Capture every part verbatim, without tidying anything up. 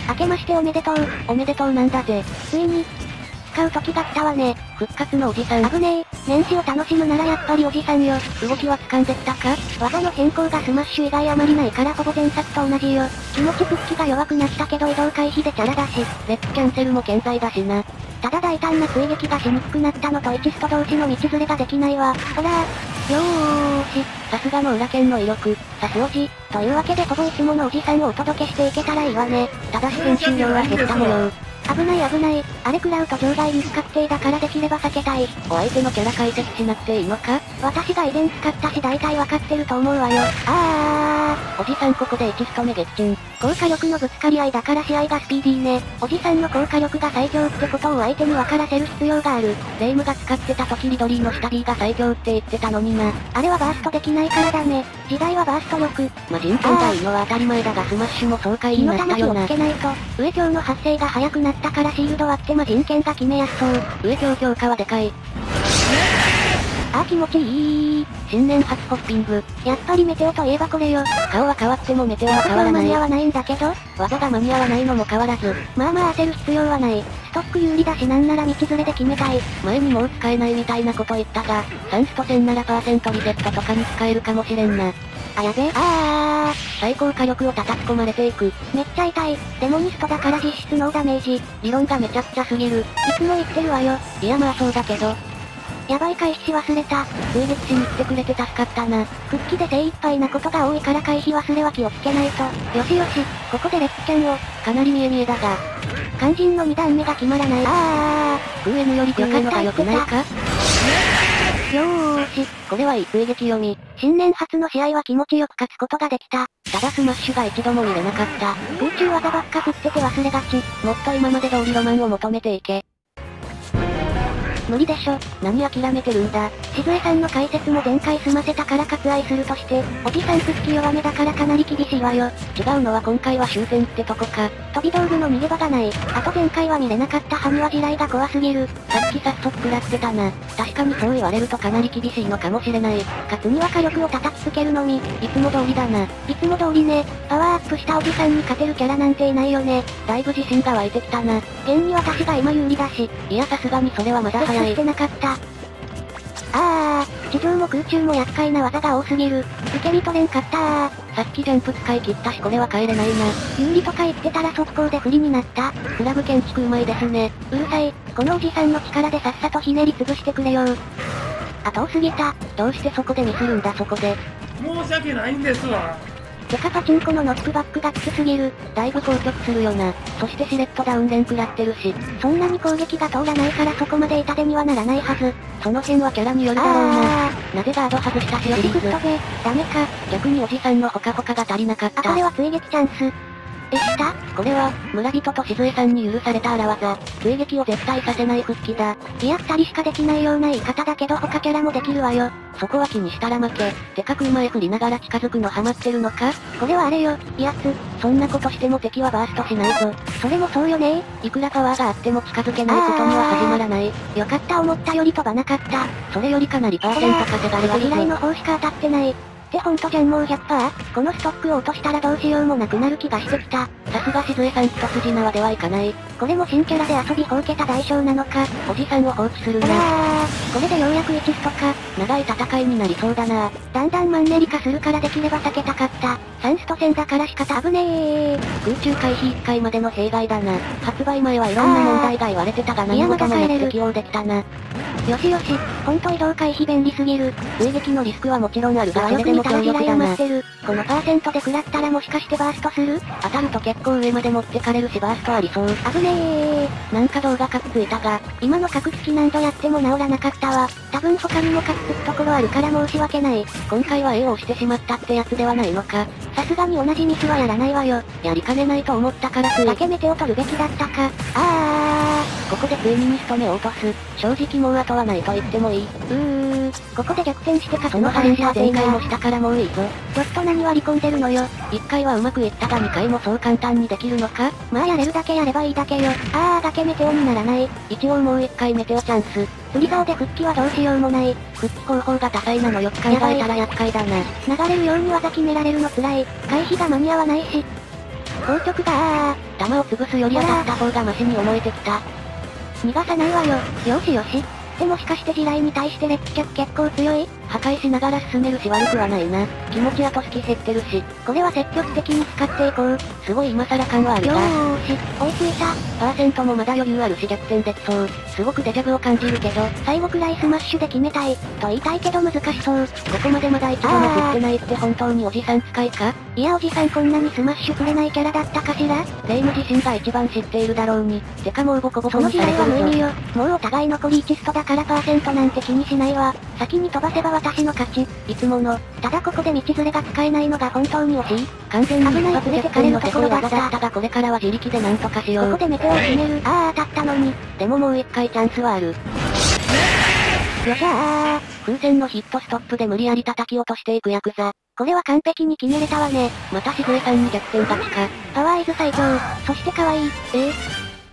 明けましておめでとう。 おめでとうなんだぜ。 ついに、使う時が来たわね。 復活のおじさん。 危ねえ。年始を楽しむならやっぱりおじさんよ。 動きは掴んできたか？ 技の変更がスマッシュ以外あまりないからほぼ前作と同じよ。気持ち復帰が弱くなったけど移動回避でチャラだし。 レッツキャンセルも健在だしな。 ただ大胆な追撃がしにくくなったのといちスト同士の道連れができないわ。ほらー。よーし。 さすがの裏剣の威力。 さすおじ。というわけでほぼいつものおじさんをお届けしていけたらいいわね。 ただし編集量は減った模様。 危ない危ない。あれ食らうと場外に不確定だからできれば避けたい。 お相手のキャラ解説しなくていいのか？ 私が以前使ったし大体わかってると思うわよ。あー。おじさんここでいちスト目撃沈。 高火力のぶつかり合いだから試合がスピーディーね。おじさんの高火力が最強ってことを相手に分からせる必要がある。 レイムが使ってた時リドリーの下 B が最強って言ってたのにな。 あれはバーストできないからダメ。時代はバースト力。 ま人権がいいのは当たり前だがスマッシュも爽快になったよな。 火の玉気をつけないと。上強の発生が早くなったからシールド割ってま人権が決めやすそう。 上強強化はでかい。 あー気持ちいい。 新年初ホッピング。 やっぱりメテオといえばこれよ。 顔は変わってもメテオは変わらない。 間に合わないんだけど。 技が間に合わないのも変わらず。 まあまあ焦る必要はない。ストック有利だしなんなら道連れで決めたい。 前にもう使えないみたいなこと言ったが、さんストせんならパーセントリセットとかに使えるかもしれんな。 あやべえ。あー。最高火力を叩き込まれていく。 めっちゃ痛い。デモニストだから実質ノーダメージ。 理論がめちゃくちゃすぎる。いつも言ってるわよ。 いやまあそうだけど。 やばい回避し忘れた。 追撃しに来てくれて助かったな。 復帰で精一杯なことが多いから回避忘れは気をつけないと。よしよし、ここでレッツキャンを。 かなり見え見えだが。 肝心のに段目が決まらない。あー。グーエヌよりグーエのが良くないか？ よーし、 これはいい追撃読み。 新年初の試合は気持ちよく勝つことができた。 ただスマッシュが一度も見れなかった。 空中技ばっか振ってて忘れがち。 もっと今まで通りロマンを求めていけ。 無理でしょ。 何諦めてるんだ。 しずえさんの解説も前回済ませたから割愛するとして、おじさん復帰弱めだからかなり厳しいわよ。 違うのは今回は終戦ってとこか。 飛び道具の逃げ場がない。あと前回は見れなかった埴輪地雷が怖すぎる。 さっき早速食らってたな。確かにそう言われるとかなり厳しいのかもしれない。 かつには火力を叩きつけるのみ。いつも通りだな。 いつも通りね。パワーアップしたおじさんに勝てるキャラなんていないよね。 だいぶ自信が湧いてきたな。 現に私が今有利だし。 いやさすがにそれはまだ早い。 してなかった。あー、地上も空中も厄介な技が多すぎる。受け身取れんかったー。 さっきジャンプ使い切ったしこれは帰れないな。 有利とか言ってたら速攻で不利になった。 フラグ建築うまいですね。 うるさい。このおじさんの力でさっさとひねり潰してくれよー。あ遠すぎた。 どうしてそこでミスるんだそこで。 申し訳ないんですわ。 てかパチンコのノックバックがきつすぎる。 だいぶ硬直するよな。そしてしれっとダウン連食らってるし。 そんなに攻撃が通らないからそこまで痛手にはならないはず。 その辺はキャラによるだろうな。なぜガード外したしシリーズ。 ダメか。 逆におじさんのホカホカが足りなかった。 あこれは追撃チャンス。でしたこれは、村人としずえさんに許された荒技。追撃を絶対させない復帰だ。 いや二人しかできないような言い方だけど他キャラもできるわよ。 そこは気にしたら負け。てか空前振りながら近づくのハマってるのか？ これはあれよ、威圧。 そんなことしても敵はバーストしないぞ。 それもそうよねいくらパワーがあっても近づけないことには始まらない。 よかった思ったより飛ばなかった。 それよりかなりパーセント稼がれてるぞ。 地雷の方しか当たってない。ってほんとじゃんもう ひゃくパーセント？ このストックを落としたらどうしようもなくなる気がしてきた。 さすがしずえさん一筋縄ではいかない。 これも新キャラで遊びほうけた代償なのか。 おじさんを放置するな。 これでようやくいちストか。 長い戦いになりそうだな。 だんだんマンネリ化するからできれば避けたかった。さんスト戦だから仕方危ねえ。 空中回避いっかいまでの弊害だな。発売前はいろんな問題が言われてたが何事もなく適用できたな。 よしよし、ほんと移動回避便利すぎる。 追撃のリスクはもちろんあるがそれでも強力だな。 このパーセントで食らったらもしかしてバーストする？ 当たると結構上まで持ってかれるしバーストありそう。 危ねー。なんか動画カッついたが、 今の角突き何度やっても治らなかったわ。多分他にも角つくところあるから申し訳ない。 今回は A を押してしまったってやつではないのか。 さすがに同じミスはやらないわよ。 やりかねないと思ったからつい。 だけメテを取るべきだったか。あー。ここでついにミスト目を落とす。正直もう後はないと言ってもいい。うーん。ここで逆転してかその話は前回もしたからもういいぞ。 ちょっと何割り込んでるのよ。 いっかいはうまくいったがにかいもそう簡単にできるのか？ まあやれるだけやればいいだけよ。あーだけメテオにならない。 一応もういっかいメテオチャンス。 フリザーで復帰はどうしようもない。 復帰方法が多彩なのよく考えたら厄介だな。 流れるように技決められるの辛い。回避が間に合わないし。 硬直だー。 弾を潰すより当たった方がマシに思えてきた。 逃がさないわよ。よしよし。でもしかして地雷に対してレッド着結構強い？ 破壊しながら進めるし悪くはないな。気持ちやと好き減ってるし。 これは積極的に使っていこう。 すごい今更感はあるよが。 ーし、追いついた。 パーセントもまだ余裕あるし逆転できそう。すごくデジャブを感じるけど。 最後くらいスマッシュで決めたい。と言いたいけど難しそう。 ここまでまだ一度も振ってないって本当におじさん使いか？ いやおじさんこんなにスマッシュくれないキャラだったかしら？ レイム自身が一番知っているだろうに。てかもうボコボコその地にされてるぞ。 雷は無意味よ。もうお互い残りいちストだからパーセントなんて気にしないわ。先に飛ばせば私の勝ち。 いつもの。 ただここで道連れが使えないのが本当に惜しい。 完全に危ない一発逆転の手こい技だったがこれからは自力でなんとかしよう。 ここでメテオを決める。あー当たったのに。 でももう一回チャンスはある。よっしゃー。 風船のヒットストップで無理やり叩き落としていくヤクザ。 これは完璧に決めれたわね。 またしぐえさんに逆転勝ちか。 パワーイズ最強。そして可愛い。 えー、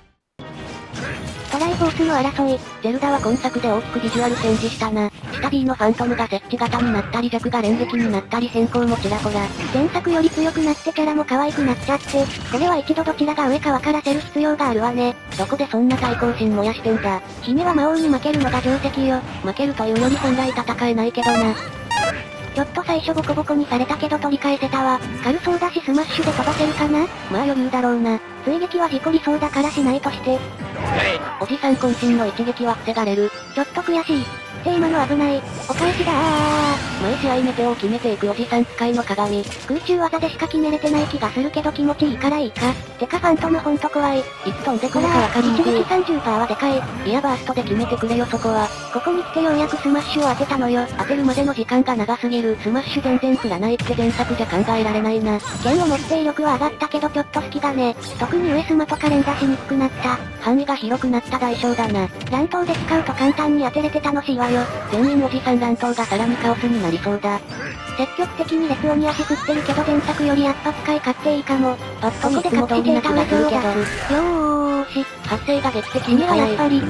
トライフォースの争い。 ゼルダは今作で大きくビジュアルチェンジしたな。下 B のファントムが設置型になったり弱が連撃になったり変更もちらほら。 前作より強くなってキャラも可愛くなっちゃって、これは一度どちらが上か分からせる必要があるわね。 どこでそんな対抗心燃やしてんだ。 姫は魔王に負けるのが定石よ。 負けるというより本来戦えないけどな。 ちょっと最初ボコボコにされたけど取り返せたわ。軽そうだしスマッシュで飛ばせるかな？ まあ余裕だろうな。 追撃は事故りそうだからしないとして。 おじさん渾身の一撃は防がれる。 ちょっと悔しい。テーマの危ない。お返しだー。 毎試合メテオを決めていくおじさん使いの鏡。 空中技でしか決めれてない気がするけど気持ちいいからいいか。てかファントムほんと怖い。いつ飛んでくるか分かりにくい。 一撃 さんじゅっパーセント はでかい。 いやバーストで決めてくれよそこは。 ここに来てようやくスマッシュを当てたのよ。 当てるまでの時間が長すぎる。スマッシュ全然振らないって前作じゃ考えられないな。 剣を持って威力は上がったけどちょっと好きだね。特に上スマとか連打しにくくなった。 範囲が広くなった代償だな。 乱闘で使うと簡単に当てれて楽しいわよ。 全員おじさん乱闘がさらにカオスになりそうだ。 積極的に列音に足振ってるけど前作よりやっぱ使い勝手いいかも。 パッと見いつも通りな気がするけど。 よーし。 発声が劇的にはやっぱり。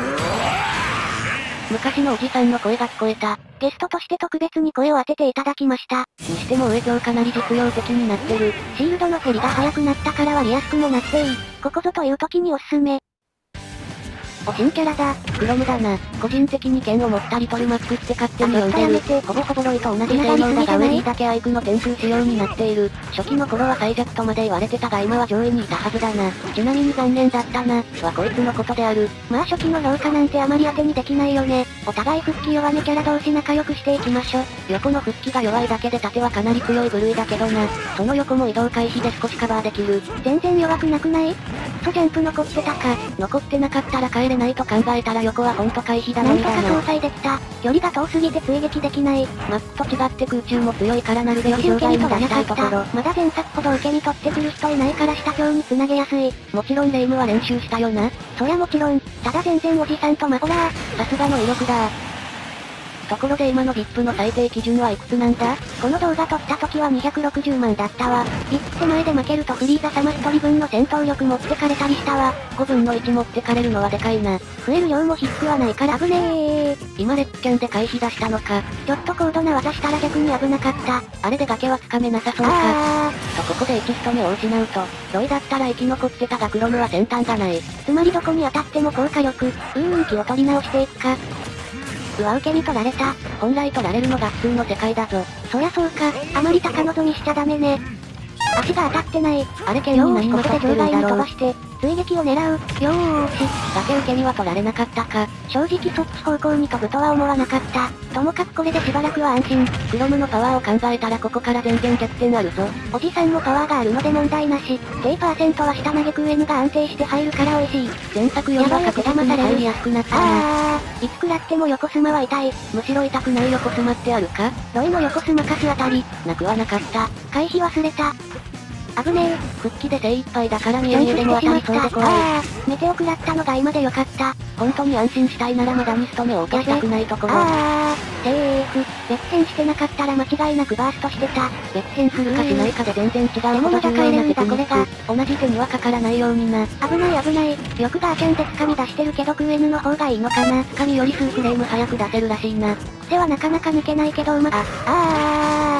昔のおじさんの声が聞こえた。 ゲストとして特別に声を当てていただきました。 にしても上今日かなり実用的になってる。 シールドの減りが早くなったから割りやすくもなっていい。ここぞという時におすすめ。お新キャラだ。 クロムだな。個人的に剣を持ったリトルマックって勝手に呼んでる。ほぼほぼロイと同じ性能だが上 B だけアイクの点数仕様になっている。初期の頃は最弱とまで言われてたが今は上位にいたはずだな。ちなみに残念だったな。はこいつのことである。 まあ初期の評価なんてあまり当てにできないよね。お互い復帰弱めキャラ同士仲良くしていきましょ。 横の復帰が弱いだけで縦はかなり強い部類だけどな。その横も移動回避で少しカバーできる。 全然弱くなくない？クソジャンプ残ってたか。 残ってなかったら帰れないと考えたら横はほんと回避だなもんだな。 んとか搭載できた。距離が遠すぎて追撃できない。 マックと違って空中も強いからなるべく障害に出したいところ。 まだ前作ほど受け身取ってくる人いないから下強に繋げやすい。 もちろんレイムは練習したよな。 そりゃもちろん。ただ全然おじさんとマホラー。 さすがの威力だ。ところで今の ブイアイピー の最低基準はいくつなんだ？ この動画撮った時はにひゃくろくじゅうまんだったわ。いっつ手前で負けるとフリーザ様一人分の戦闘力持ってかれたりしたわ。 ごぶんのいち持ってかれるのはでかいな。 増える量も低くはないから危ねー。 今レッツキャンで回避出したのか。 ちょっと高度な技したら逆に危なかった。 あれで崖はつかめなさそうか。 あとここでいちスト目を失うと、ロイだったら生き残ってたがクロムは先端がない。 つまりどこに当たっても効果力。うーん気を取り直していくか。うわ受け身取られた。 本来取られるのが普通の世界だぞ。 そりゃそうか。あまり高望みしちゃダメね。足が当たってない。 あれ剣に何ここで勝ってるんだろう。 上段に飛ばして、追撃を狙う。よーし。 崖受け身は取られなかったか。 正直そっち方向に飛ぶとは思わなかった。ともかくこれでしばらくは安心。 クロムのパワーを考えたらここから全然逆転あるぞ。 おじさんもパワーがあるので問題なし。低パーセントは下投げクエヌが安定して入るから美味しい。 前作よりは確実に入りやすくなったな。 あー、いつ食らっても横スマは痛い。 むしろ痛くない横スマってあるか？ ロイの横スマカスあたり。 なくはなかった。 回避忘れた。危ねえ。 復帰で精一杯だから見え見えでも当たりそうで怖い。 あー、メテオ食らったのが今でよかった。 本当に安心したいならまだにスト目を落としたくないところ。 あー、セーフ。別変してなかったら間違いなくバーストしてた。 別変するかしないかで全然違うほど重要なテクニック。同じ手にはかからないようにな。 危ない危ない。よくガーキャンで掴み出してるけどクエヌの方がいいのかな。 掴みより数フレーム早く出せるらしいな。 癖はなかなか抜けないけどうまく。あ、あ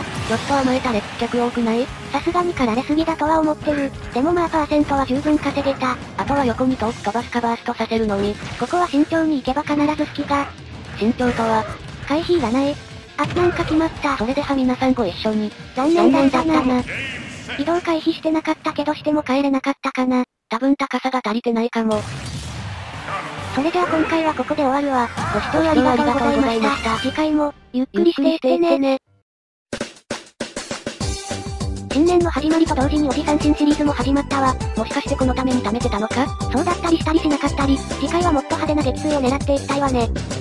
ちょっと甘えた劣着多くない？ さすがに駆られすぎだとは思ってる。でもまあパーセントは十分稼げた。 あとは横に遠く飛ばすかバーストさせるのみ。 ここは慎重に行けば必ず隙が。 慎重とは、 回避いらない。あ、なんか決まった。 それでは皆さんご一緒に。 残念だったな。移動回避してなかったけどしても帰れなかったかな。 多分高さが足りてないかも。 それじゃあ今回はここで終わるわ。ご視聴ありがとうございました。次回も、ゆっくりしていってね。新年の始まりと同時におじさん新シリーズも始まったわ。 もしかしてこのために貯めてたのか？ そうだったりしたりしなかったり、次回はもっと派手な撃墜を狙っていきたいわね。